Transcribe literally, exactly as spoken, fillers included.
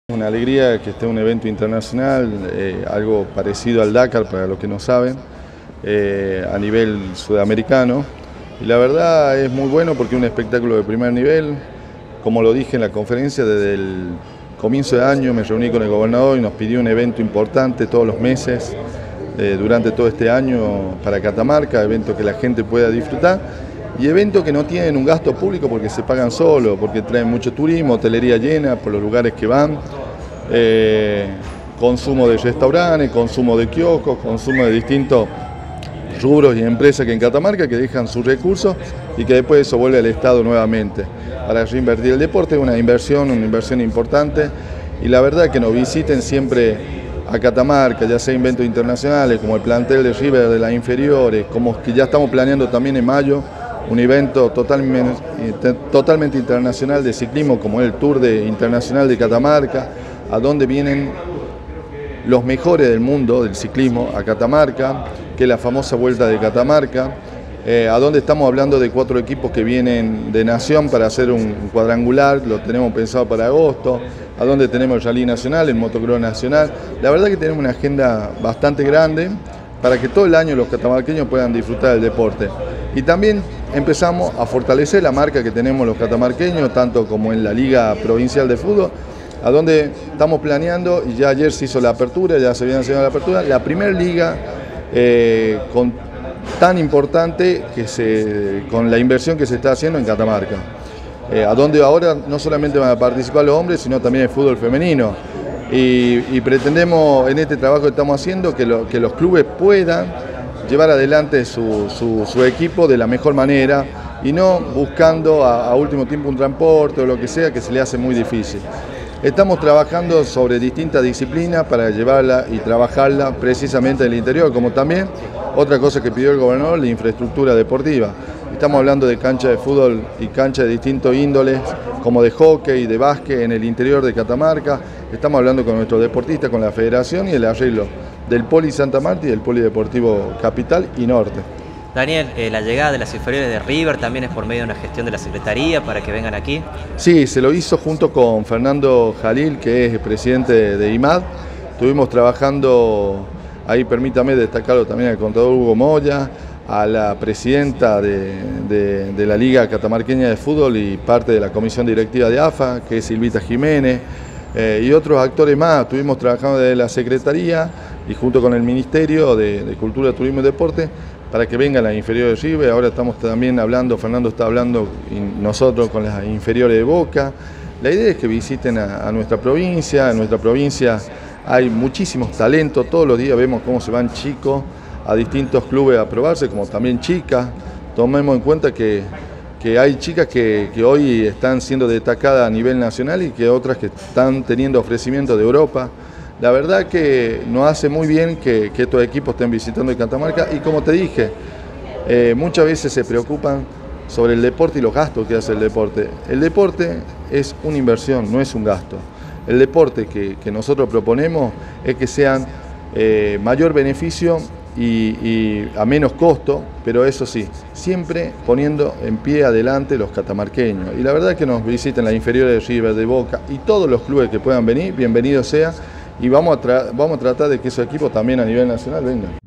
Una alegría que esté un evento internacional, eh, algo parecido al Dakar para los que no saben, eh, a nivel sudamericano. Y la verdad es muy bueno porque es un espectáculo de primer nivel. Como lo dije en la conferencia, desde el comienzo de año me reuní con el gobernador y nos pidió un evento importante todos los meses, eh, durante todo este año para Catamarca, evento que la gente pueda disfrutar. Y eventos que no tienen un gasto público porque se pagan solo, porque traen mucho turismo, hotelería llena por los lugares que van, eh, consumo de restaurantes, consumo de kioscos, consumo de distintos rubros y empresas que en Catamarca que dejan sus recursos y que después eso vuelve al Estado nuevamente. Para reinvertir el deporte es una inversión, una inversión importante y la verdad que nos visiten siempre a Catamarca, ya sea eventos internacionales como el plantel de River de las inferiores, como que ya estamos planeando también en mayo, un evento totalmente, totalmente internacional de ciclismo como el Tour de, Internacional de Catamarca, a donde vienen los mejores del mundo del ciclismo a Catamarca, que es la famosa Vuelta de Catamarca, eh, a donde estamos hablando de cuatro equipos que vienen de Nación para hacer un cuadrangular, lo tenemos pensado para agosto, a donde tenemos el Rally Nacional, el Motocross Nacional. La verdad que tenemos una agenda bastante grande para que todo el año los catamarqueños puedan disfrutar del deporte. Y también empezamos a fortalecer la marca que tenemos los catamarqueños, tanto como en la Liga Provincial de Fútbol, a donde estamos planeando, y ya ayer se hizo la apertura, ya se viene haciendo la apertura, la primera liga eh, con, tan importante que se, con la inversión que se está haciendo en Catamarca, eh, a donde ahora no solamente van a participar los hombres, sino también el fútbol femenino. Y, y pretendemos en este trabajo que estamos haciendo que, lo, que los clubes puedan llevar adelante su, su, su equipo de la mejor manera y no buscando a, a último tiempo un transporte o lo que sea que se le hace muy difícil. Estamos trabajando sobre distintas disciplinas para llevarla y trabajarla precisamente en el interior, como también otra cosa que pidió el gobernador, la infraestructura deportiva. Estamos hablando de canchas de fútbol y canchas de distintos índoles, como de hockey, de básquet en el interior de Catamarca. Estamos hablando con nuestros deportistas, con la federación y el arreglo del Poli Santa Marta y del Polideportivo Capital y Norte. Daniel, eh, la llegada de las inferiores de River también es por medio de una gestión de la Secretaría para que vengan aquí. Sí, se lo hizo junto con Fernando Jalil, que es presidente de I M A D. Estuvimos trabajando, ahí permítame destacarlo también al contador Hugo Moya, a la presidenta de, de, de la Liga Catamarqueña de Fútbol y parte de la comisión directiva de A F A, que es Silvita Jiménez, eh, y otros actores más. Estuvimos trabajando desde la Secretaría y junto con el Ministerio de, de Cultura, Turismo y Deporte para que vengan las inferiores de River. Ahora estamos también hablando, Fernando está hablando y nosotros con las inferiores de Boca. La idea es que visiten a, a nuestra provincia. En nuestra provincia hay muchísimos talentos, todos los días vemos cómo se van chicos a distintos clubes a probarse, como también chicas. Tomemos en cuenta que, que hay chicas que, que hoy están siendo destacadas a nivel nacional y que otras que están teniendo ofrecimientos de Europa. La verdad que nos hace muy bien que, que estos equipos estén visitando Catamarca y como te dije, eh, muchas veces se preocupan sobre el deporte y los gastos que hace el deporte. El deporte es una inversión, no es un gasto. El deporte que, que nosotros proponemos es que sean eh, mayor beneficio y, y a menos costo, pero eso sí, siempre poniendo en pie adelante los catamarqueños. Y la verdad que nos visiten las inferiores de River, de Boca y todos los clubes que puedan venir, bienvenidos sea. Y vamos a, vamos a tratar de que esos equipos también a nivel nacional vengan.